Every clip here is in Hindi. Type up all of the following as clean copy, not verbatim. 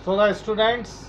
So the students,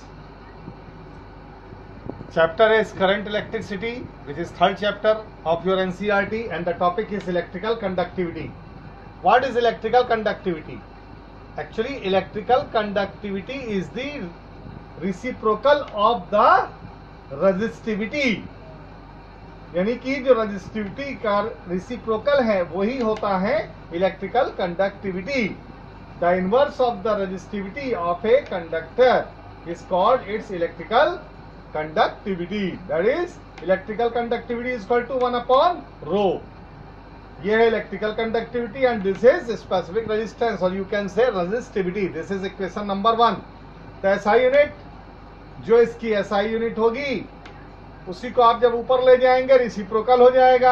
chapter is current electricity, which is third chapter of your NCERT, and the topic is electrical conductivity. What is electrical conductivity? Actually, electrical conductivity is the reciprocal of the resistivity. यानी कि जो रजिस्टिविटी का रिसिप्रोकल है वही होता है electrical conductivity. The inverse of the resistivity of a conductor is called its electrical conductivity. That is electrical conductivity is equal to 1/ρ. ये है electrical conductivity and this is specific resistance और you can say resistivity. This is equation number 1. तो एसआई यूनिट, जो इसकी एसआई यूनिट होगी उसी को आप जब ऊपर ले जाएंगे रिसिप्रोकल हो जाएगा.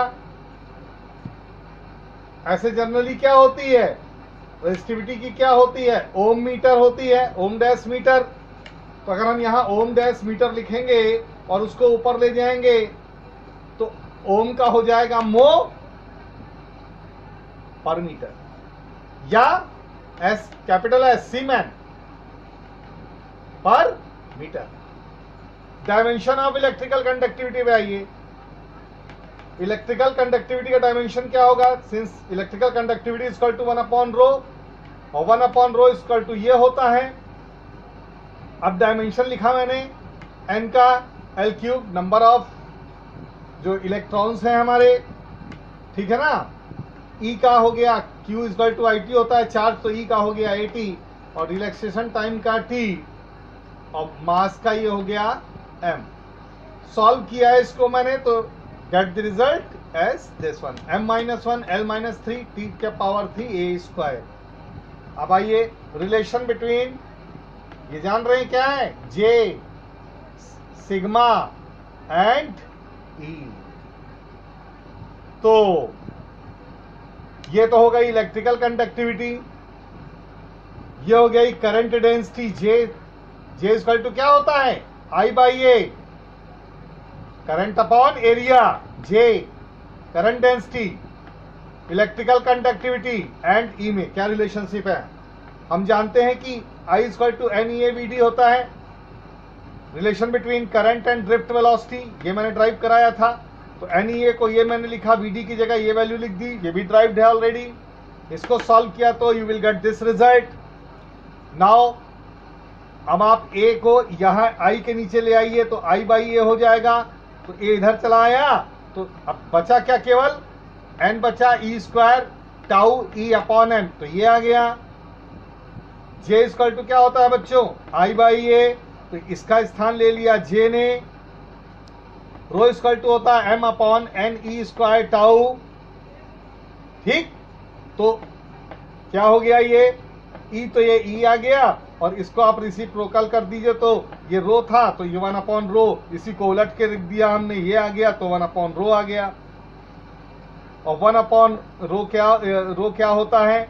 ऐसे जनरली क्या होती है रेजिस्टिविटी की, क्या होती है, ओम मीटर होती है, ओम डैश मीटर. तो अगर हम यहां ओम डैश मीटर लिखेंगे और उसको ऊपर ले जाएंगे तो ओम का हो जाएगा मो पर मीटर, या एस कैपिटल एस सीमेन पर metre. Dimension of electrical conductivity पे आइए. इलेक्ट्रिकल कंडक्टिविटी का डायमेंशन क्या होगा? Since electrical conductivity is equal to 1/ρ और 1/ρ इज इक्वल टू ये होता है. अब डायमेंशन लिखा मैंने n का L3 नंबर ऑफ जो इलेक्ट्रॉन्स हैं हमारे, ठीक है ना. E का हो गया Q is equal to IT होता है चार्ज, तो E का हो गया AT और रिलैक्सेशन टाइम का T और मास का ये हो गया M. सॉल्व किया है इसको मैंने तो get the result as this one, m-1 L-3 T के पावर 3 A². अब आइए रिलेशन बिटवीन, ये जान रहे हैं क्या है, J, सिग्मा एंड E. तो ये तो हो गई इलेक्ट्रिकल कंडक्टिविटी. ये हो गई current density J equal to क्या होता है, I/A, current upon area, J current density, electrical conductivity and E में क्या रिलेशनशिप है. हम जानते हैं कि I इक्वल टू NEAVD होता है, relation between current and drift velocity. ये मैंने ड्राइव कराया था तो NEA को ये मैंने लिखा, VD की जगह ये वैल्यू लिख दी, ये भी ड्राइव्ड है ऑलरेडी. इसको सॉल्व किया तो you will get this result. Now अब आप A को यहां I के नीचे ले आइए तो I/A हो जाएगा. तो A इधर चला आया तो अब बचा क्या, केवल n बचा E² टाउ E/m. तो ये आ गया. J इक्वल टू क्या होता है बच्चों, I/A. तो इसका स्थान ले लिया J ने. ρ इक्वल टू होता है m/NE² टाउ. ठीक, तो क्या हो गया ये E, तो ये E आ गया और इसको आप रिसिप्रोकल कर दीजिए तो ये रो था तो ये 1/ρ, इसी को उलट के लिख दिया हमने, ये आ गया तो 1/ρ आ गया. और 1/ρ क्या होता है,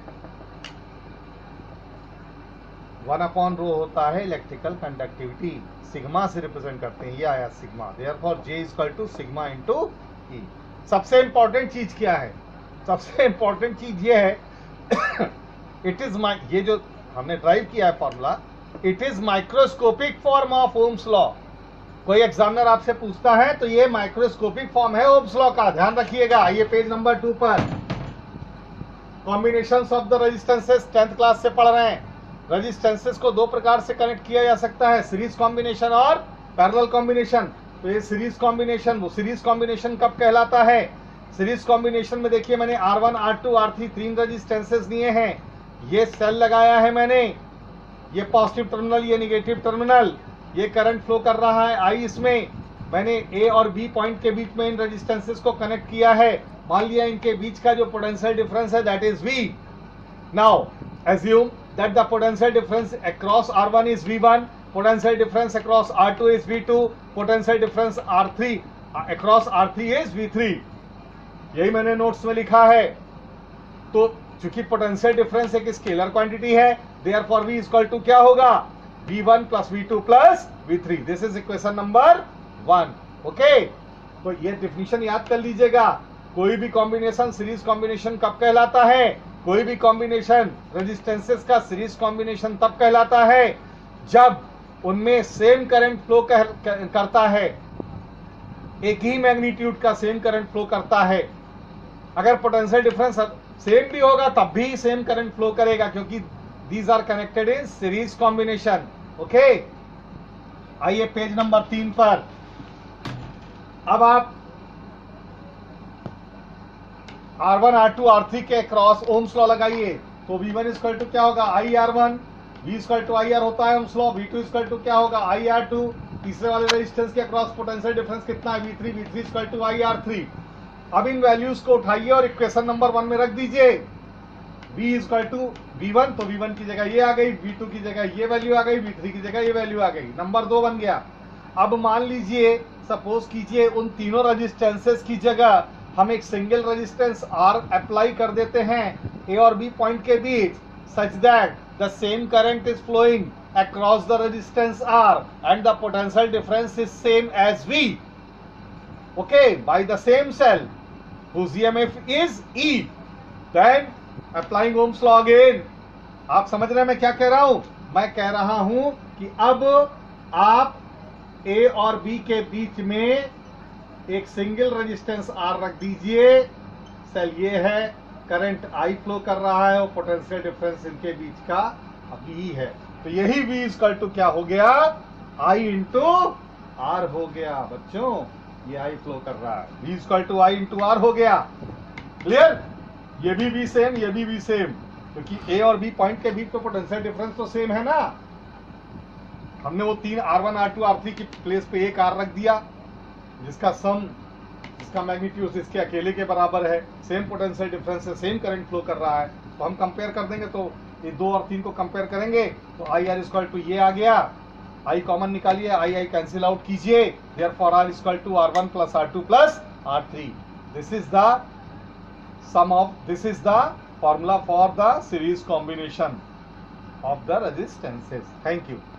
1/ρ होता है इलेक्ट्रिकल कंडक्टिविटी. सिग्मा से रिप्रेजेंट करते हैं, ये आया sigma. Therefore J equal to sigma into E. सबसे इंपॉर्टेंट चीज क्या है, सबसे इंपॉर्टेंट चीज ये है इट इज ये जो हमने ड्राइव किया है formula, it is microscopic form of Ohm's law. कोई एग्जामिनर आपसे पूछता है तो ये माइक्रोस्कोपिक फॉर्म है ओम्स लॉ का, ध्यान रखिएगा. आइए पेज नंबर 2 पर. Combinations of the resistances 10th class से पढ़ रहे हैं. रेजिस्टेंसेस को दो प्रकार से कनेक्ट किया जा सकता है, सीरीज कॉम्बिनेशन और पैरेलल कॉम्बिनेशन. तो ये सीरीज कॉम्बिनेशन, वो सीरीज कॉम्बिनेशन कब कहलाता है, सीरीज कॉम्बिनेशन में देखिए मैंने R1, R2, R3 तीन रेजिस्टेंसेस लिए हैं. ये सेल लगाया है मैंने, ये पॉजिटिव टर्मिनल, ये निगेटिव टर्मिनल, ये करंट फ्लो कर रहा है I इसमें. मैंने A और B पॉइंट के बीच में इन रेजिस्टेंसेस को कनेक्ट किया है. मान लिया इनके बीच का जो पोटेंशियल डिफरेंस है that is V. Now assume that the potential difference across R1 is V1, potential difference across R2 is V2, potential difference R3 across R3 is V3. यही मैंने नोट्स में लिखा है. तो चूंकि पोटेंशियल डिफरेंस एक स्केलर क्वांटिटी है, देयरफॉर V इक्वल टू क्या होगा, V1 plus V2 plus V3. This is equation number 1. Okay, तो ये डिफिनीशन याद कर लीजिएगा. कोई भी कॉम्बिनेशन सीरीज कॉम्बिनेशन कब कहलाता है, कोई भी कॉम्बिनेशन रेजिस्टेंसेस का सीरीज कॉम्बिनेशन तब कहलाता है जब उनमें सेम करंट फ्लो करता है, एक ही मैग्नीट्यूड का सेम करंट फ्लो करता है, अगर पोटेंशियल डिफरेंस सेम भी होगा तब भी सेम करंट फ्लो करेगा, क्योंकि these are connected in series combination. Okay, आइए पेज नंबर 3 पर। अब आप R1 R2 R3 के क्रॉस ओम्स लॉ लगाइए, तो V1 इक्वल टू क्या होगा, IR1, V equal to IR होता है Ohm's law, V2 equal to क्या होगा, IR2, तीसरे वाले रेजिस्टेंस के क्रॉस पोटेंशियल डिफरेंस कितना है, V3 इक्वल टू IR3। अब इन वैल्यूज को उठाइए और इक्वेशन नंबर 1 में रख दीजिए। V इक्वल टू V1, तो V1 की जगह ये आ गई, V2 की जगह ये वैल्यू आ गई, V3 की जगह ये वैल्यू आ गई, नंबर 2 बन गया। अब मान लीजिए, सपोज कीजिए उन तीनों रेजिस्टेंसेस की जगह हम एक सिंगल रेजिस्टेंस R अप्लाई कर देते हैं A और B पॉइंट के बीच, such that the same current is flowing across the resistance R and the potential difference is same as V, okay, by the same cell whose EMF is E, then applying Ohm's law again। आप समझ रहे हैं मैं क्या कह रहा हूं? मैं कह रहा हूं कि अब आप A और B के बीच में एक सिंगल रेजिस्टेंस R रख दीजिए, सेल ये है, करंट I फ्लो कर रहा है और पोटेंशियल डिफरेंस इनके बीच का V है, तो यही V इक्वल टू क्या हो गया, I इंटू R हो गया। बच्चों ये I फ्लो कर रहा है, V equal to I into R हो गया। क्लियर? ये भी V सेम, ये भी V सेम, क्योंकि A और B पॉइंट के बीच में पोटेंशियल डिफरेंस तो सेम है ना। हमने वो 3 R1 R2 R3 की प्लेस पे एक R रख दिया, जिसका सम, जिसका मैग्नीट्यूड इसके अकेले के बराबर है, सेम पोटेंशियल डिफरेंस है, सेम करंट फ्लो कर रहा है, तो हम कंपेयर कर देंगे, तो ये 2 और 3 को कंपेयर करेंगे तो IR इक्वल टू ये आ गया, I कॉमन निकालिए, I कैंसिल आउट कीजिए, therefore R equal to R1 plus R2 plus R3। This is the sum of, this is the formula for the series combination of the resistances. Thank you.